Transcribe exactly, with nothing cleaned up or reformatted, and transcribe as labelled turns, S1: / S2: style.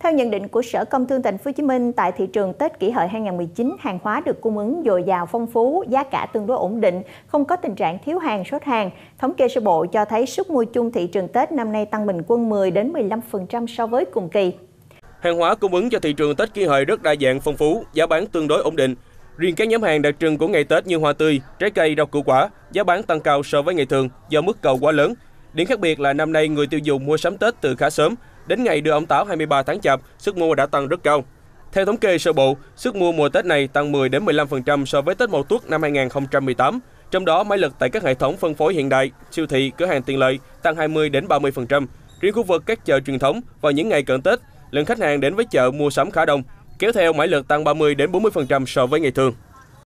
S1: Theo nhận định của Sở Công Thương Thành phố Hồ Chí Minh, tại thị trường Tết Kỷ Hợi hai không một chín, hàng hóa được cung ứng dồi dào phong phú, giá cả tương đối ổn định, không có tình trạng thiếu hàng, sốt hàng. Thống kê sơ bộ cho thấy sức mua chung thị trường Tết năm nay tăng bình quân mười đến mười lăm phần trăm so với cùng kỳ.
S2: Hàng hóa cung ứng cho thị trường Tết Kỷ Hợi rất đa dạng phong phú, giá bán tương đối ổn định. Riêng các nhóm hàng đặc trưng của ngày Tết như hoa tươi, trái cây, rau củ quả, giá bán tăng cao so với ngày thường do mức cầu quá lớn. Điểm khác biệt là năm nay người tiêu dùng mua sắm Tết từ khá sớm, đến ngày đưa ông Táo hai mươi ba tháng Chạp, sức mua đã tăng rất cao. Theo thống kê sơ bộ, sức mua mùa Tết này tăng mười đến mười lăm phần trăm so với Tết Mậu Tuất năm hai nghìn không trăm mười tám. Trong đó, máy lực tại các hệ thống phân phối hiện đại, siêu thị, cửa hàng tiện lợi tăng hai mươi đến ba mươi phần trăm. Riêng khu vực các chợ truyền thống vào những ngày cận Tết, lượng khách hàng đến với chợ mua sắm khá đông, kéo theo máy lực tăng ba mươi đến bốn mươi phần trăm so với ngày thường.